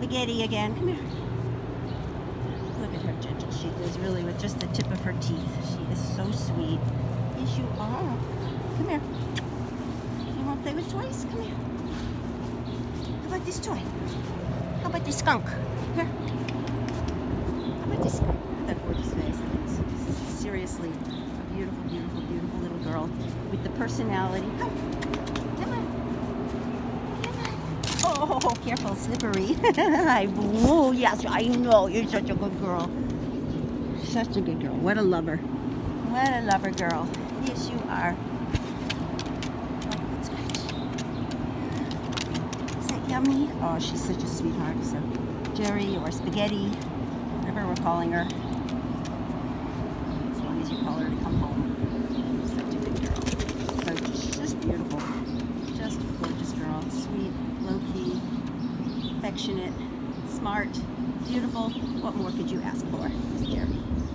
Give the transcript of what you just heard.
Spaghetti again. Come here. Look at how gentle she is, really, with just the tip of her teeth. She is so sweet. Yes, you are. Come here. You want to play with toys? Come here. How about this toy? How about this skunk? Here. How about this skunk? That gorgeous face. This is seriously a beautiful, beautiful, beautiful little girl with the personality. Come. Come on. Come on. Oh, careful, slippery. Oh, yes, I know. You're such a good girl. Such a good girl. What a lover. What a lover girl. Yes, you are. Yummy. Oh, she's such a sweetheart. So, Jerry or Spaghetti, whatever we're calling her. As long as you call her to come home. Such a good girl. So, she's just beautiful. Just a gorgeous girl. Sweet, low-key, affectionate, smart, beautiful. What more could you ask for, Jerry?